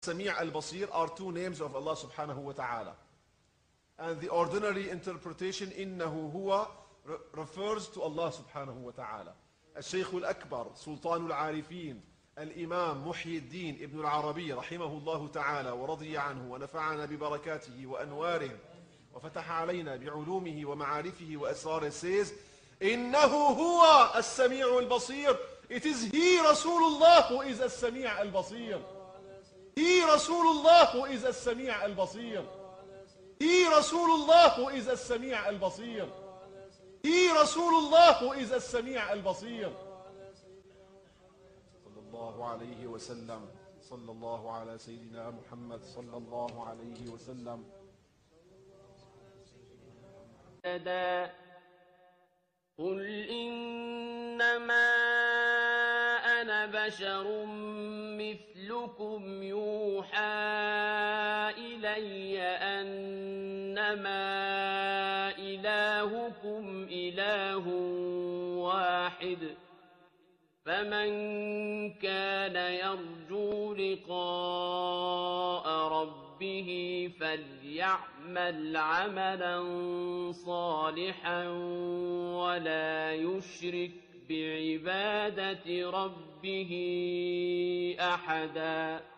Sami' al-Basir are two names of Allah subhanahu wa ta'ala. And the ordinary interpretation, innahu huwa, refers to Allah subhanahu wa ta'ala. الشيخ الأكبر سلطان العارفين الإمام محي الدين ابن العربي رحمه الله تعالى ورضي عنه ونفعنا ببركاته وأنواره وفتح علينا بعلومه ومعارفه وأسراره says إنه هو السميع البصير. It is he Rasulullah who is السميع البصير. He Rasulullah who is السميع البصير. He Rasulullah who is السميع البصير. He Rasulullah who is السميع البصير. صلى الله عليه وسلم. صلى الله على سيدنا محمد صلى الله عليه وسلم. قل إنما أنا بشر مثلكم يوحى إلي أنما إلهكم إله واحد فمن كان يرجو لقاء ربه فليعمل عملا صالحا ولا يشرك بعبادة ربه أحدا.